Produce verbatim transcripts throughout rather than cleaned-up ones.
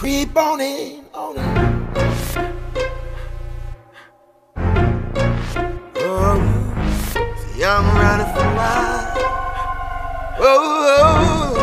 keep on it, on it. Oh, see, I'm running for life. Oh, oh,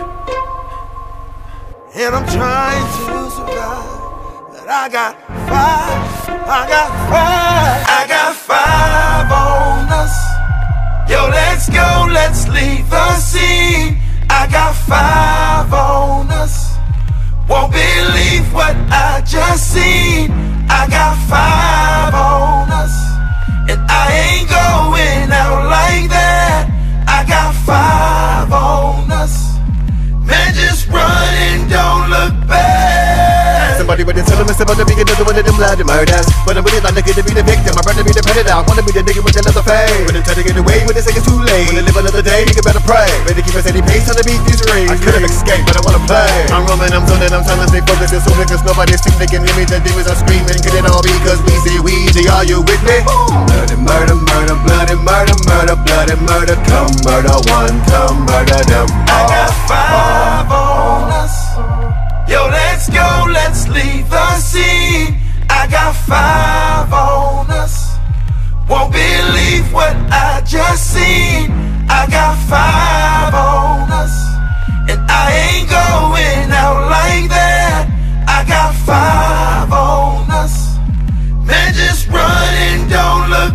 and I'm trying to survive, but I got five, I got five, I got five on us. Yo, let's go, let's leave the scene. I got five on us. Won't believe what I just seen. I got five on us, and I ain't going out like that. I got five on us. Man, just run and don't look back. Somebody with the tell them it's about to be another one of them bloody murders. But I'm really not looking to be the victim. I'd rather be the predator. I wanna be the nigga with another fade. When they try to get away, when they say it's too late. When they live another day, nigga better pray. Better keep a steady pace on the beat these rings. I could've escaped, but I wanna play. I'm roaming, I'm zoning, I'm trying to stay focused and sober, cause nobody's think they can hear me. The demons are screaming, could it all be cause we say Weezy? Are you with me? Bloody murder, murder, bloody murder, murder, bloody murder. Come murder one, come murder them all. I got five on us. Yo, let's go, let's leave the scene. I got five on us. Won't believe what I just seen. I got five on us, and I ain't going out like that. I got five on us. Man, just run and don't look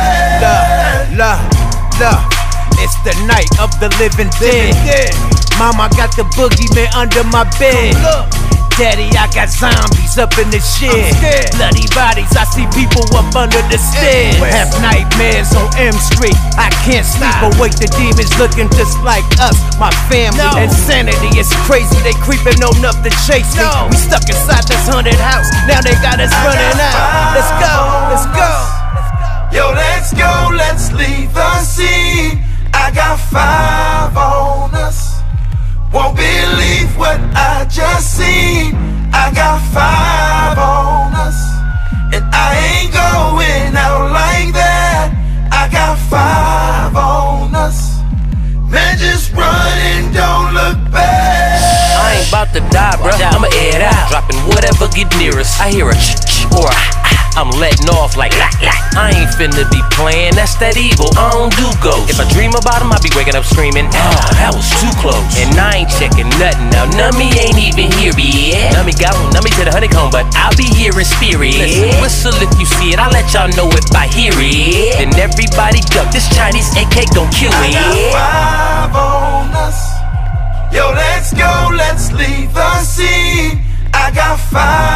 back. Look, look, look. It's the night of the living dead. Mama got the boogeyman under my bed. Daddy, I got zombies up in the shed. Bloody bodies, I see people up under the stairs. Have nightmares on M Street. I can't sleep, awake the demons looking just like us, my family. Insanity is crazy, they creeping on up to chase me. We stuck inside this haunted house, now they got us running out. Let's go, let's go. Yo, let's go, let's leave the scene. I got five on us. Won't believe what I just seen. I got five on us, and I ain't going out like that. I got five on us. Man, just run and don't look back. I ain't about to die, bruh. I'ma air it out, dropping whatever get near us. I hear a ch ch or a I'm letting off like la, la. I ain't finna be playing, that's that evil, I don't do ghosts. If I dream about him, I be waking up screaming, oh, that was too close. And I ain't checking nothing, now Nummy ain't even here yet. Nummy got him, Nummy to the honeycomb, but I'll be here in spirit. Listen, whistle if you see it, I'll let y'all know if I hear it. Then everybody duck, this Chinese A K gon' kill it. I got five on us. Yo, let's go, let's leave the scene. I got five